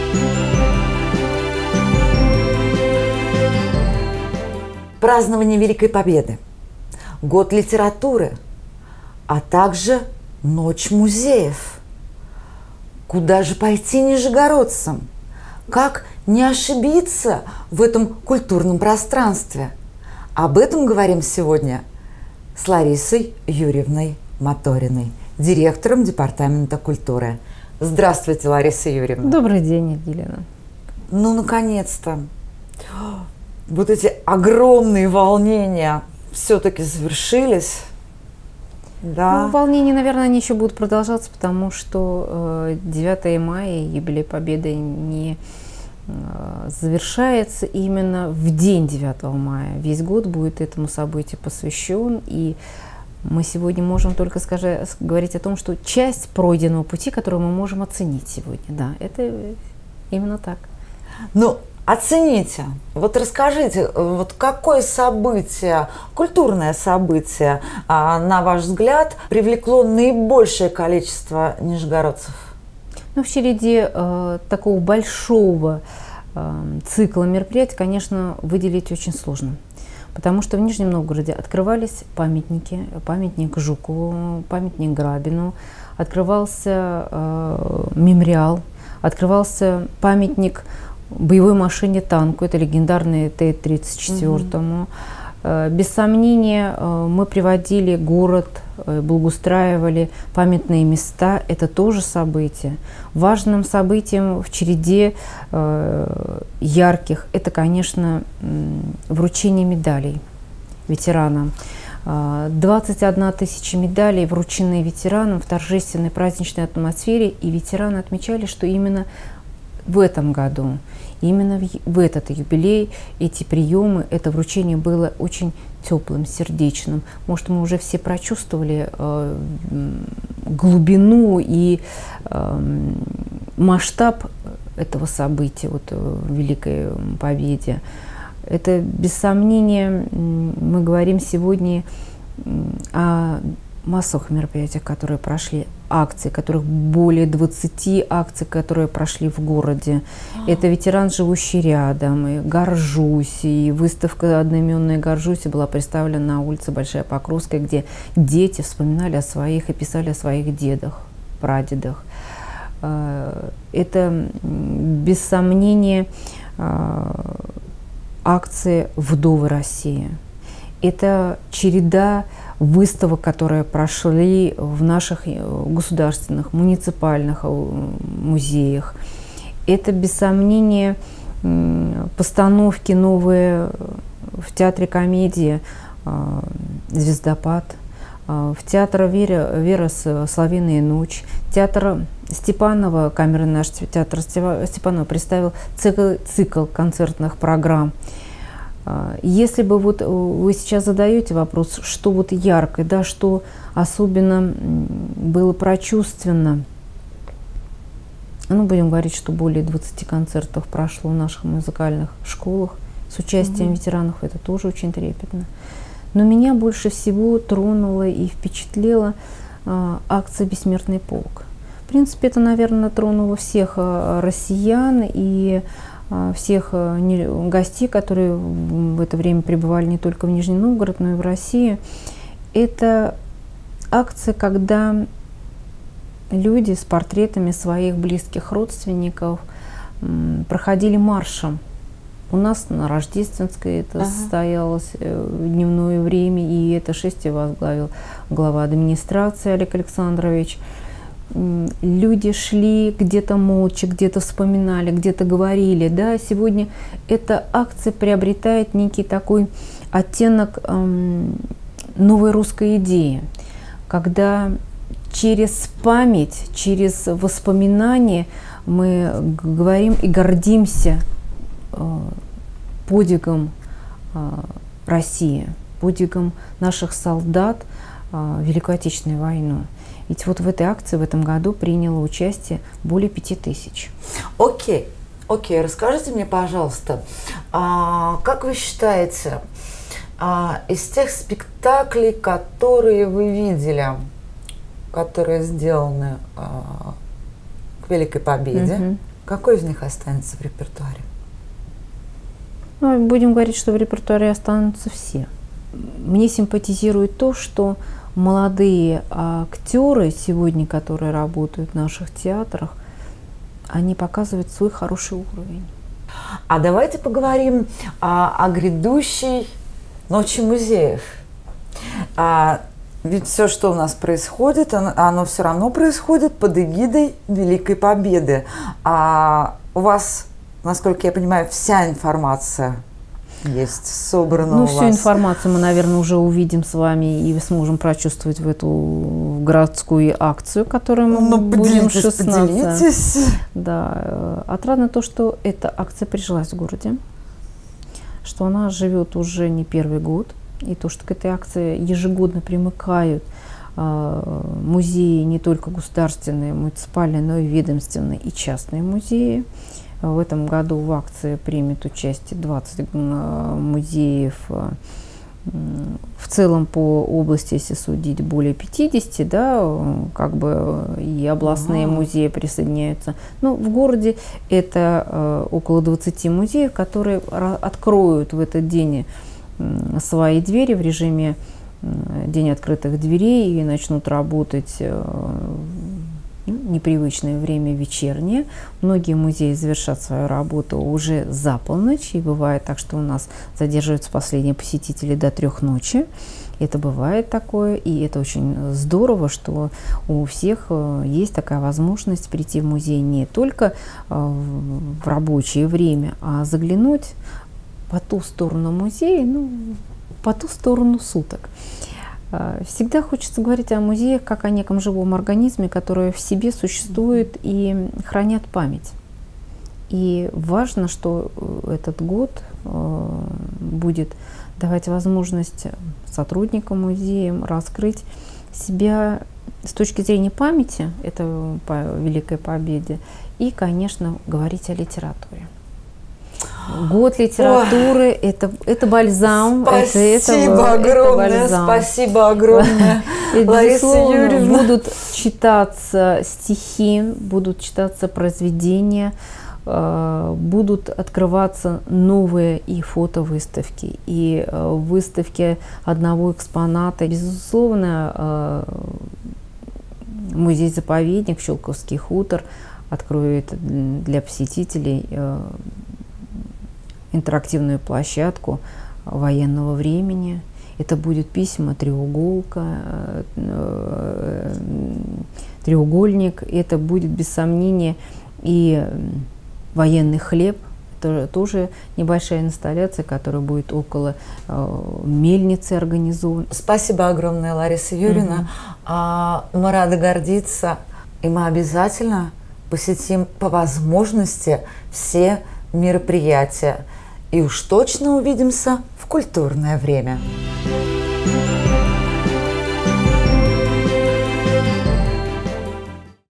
Празднование Великой Победы, год литературы, а также Ночь музеев. Куда же пойти нижегородцам? Как не ошибиться в этом культурном пространстве? Об этом говорим сегодня с Ларисой Юрьевной Моториной, директором Департамента культуры. Здравствуйте, Лариса Юрьевна. Добрый день, Елена. Ну, наконец-то. Вот эти огромные волнения все-таки завершились. Да. Ну, волнения, наверное, они еще будут продолжаться, потому что 9 мая, юбилей Победы, не завершается именно в день 9 мая. Весь год будет этому событию посвящен, и мы сегодня можем только говорить о том, что часть пройденного пути, которую мы можем оценить сегодня. Да, это именно так. Ну, оцените, вот расскажите, вот какое событие, культурное событие, на ваш взгляд, привлекло наибольшее количество нижегородцев? Ну, в череде такого большого цикла мероприятий, конечно, выделить очень сложно. Потому что в Нижнем Новгороде открывались памятники, памятник Жукову, памятник Грабину, открывался мемориал, открывался памятник боевой машине танку, это легендарный Т-34. Без сомнения, мы приводили город, благоустраивали памятные места, это тоже событие. Важным событием в череде ярких, это, конечно, вручение медалей ветеранам. 21 тысяча медалей, врученные ветеранам в торжественной праздничной атмосфере, и ветераны отмечали, что именно в этом году, именно в этот юбилей, эти приемы, это вручение было очень теплым, сердечным. Может, мы уже все прочувствовали глубину и масштаб этого события, вот, в Великой Победе. Это, без сомнения, мы говорим сегодня о массовых мероприятиях, которые прошли, акций, которых более 20 акций, которые прошли в городе. Это «Ветеран, живущий рядом», и «Горжусь», и выставка одноименная «Горжусь» была представлена на улице Большая Покровская, где дети вспоминали о своих и писали о своих дедах, прадедах. Это, без сомнения, акции «Вдовы России». Это череда выставок, которые прошли в наших государственных, муниципальных музеях. Это, без сомнения, постановки новые в театре комедии «Звездопад», в театре «Вера Соловьиная ночь», театр Степанова, камерный наш театр Степанова представил цикл концертных программ. Если бы вот вы сейчас задаете вопрос, что вот яркое, да, что особенно было прочувственно, ну, будем говорить, что более 20 концертов прошло в наших музыкальных школах с участием ветеранов, это тоже очень трепетно. Но меня больше всего тронула и впечатлила акция «Бессмертный полк». В принципе, это, наверное, тронуло всех россиян и всех гостей, которые в это время пребывали не только в Нижнем Новгороде, но и в России. Это акция, когда люди с портретами своих близких родственников проходили маршем. У нас на Рождественской это состоялось в дневное время, и это шествие возглавил глава администрации Олег Александрович. Люди шли где-то молча, где-то вспоминали, где-то говорили. Да? Сегодня эта акция приобретает некий такой оттенок новой русской идеи, когда через память, через воспоминания мы говорим и гордимся подвигом России, подвигом наших солдат в Великую Отечественную войну. Ведь вот в этой акции в этом году приняло участие более 5000. Окей, расскажите мне, пожалуйста, как вы считаете, из тех спектаклей, которые вы видели, которые сделаны к Великой Победе, Какой из них останется в репертуаре? Ну, будем говорить, что в репертуаре останутся все. Мне симпатизирует то, что молодые актеры сегодня, которые работают в наших театрах, они показывают свой хороший уровень. А давайте поговорим о грядущей Ночи музеев. Ведь все, что у нас происходит, оно все равно происходит под эгидой Великой Победы. У вас, насколько я понимаю, вся информация есть собрана у вас. Всю информацию мы, наверное, уже увидим с вами и сможем прочувствовать в эту городскую акцию, которую мы будем 16. Поделитесь. Да. Отрадно то, что эта акция прижилась в городе, что она живет уже не первый год, и то, что к этой акции ежегодно примыкают музеи не только государственные, муниципальные, но и ведомственные и частные музеи. В этом году в акции примет участие 20 музеев. В целом по области, если судить, более 50, да, как бы и областные музеи присоединяются. Но в городе это около 20 музеев, которые откроют в этот день свои двери в режиме День открытых дверей и начнут работать непривычное время вечернее. Многие музеи завершат свою работу уже за полночь, и бывает так, что у нас задерживаются последние посетители до 3 ночи. Это бывает такое, и это очень здорово, что у всех есть такая возможность прийти в музей не только в рабочее время, а заглянуть по ту сторону музея, по ту сторону суток. Всегда хочется говорить о музеях как о неком живом организме, который в себе существует и хранят память. И важно, что этот год будет давать возможность сотрудникам музея раскрыть себя с точки зрения памяти, это по Великой Победе, и, конечно, говорить о литературе. Год литературы – это бальзам. Спасибо огромное, спасибо огромное, Лариса Юрьевна. Будут читаться стихи, будут читаться произведения, будут открываться новые и фотовыставки, и выставки одного экспоната. Безусловно, музей-заповедник Щелковский хутор откроет для посетителей интерактивную площадку военного времени. Это будет письма, треугольник. Это будет, без сомнения, и военный хлеб. Это тоже небольшая инсталляция, которая будет около мельницы организована. Спасибо огромное, Лариса Юрьевна. Мы рады гордиться, и мы обязательно посетим по возможности все мероприятия. И уж точно увидимся в культурное время.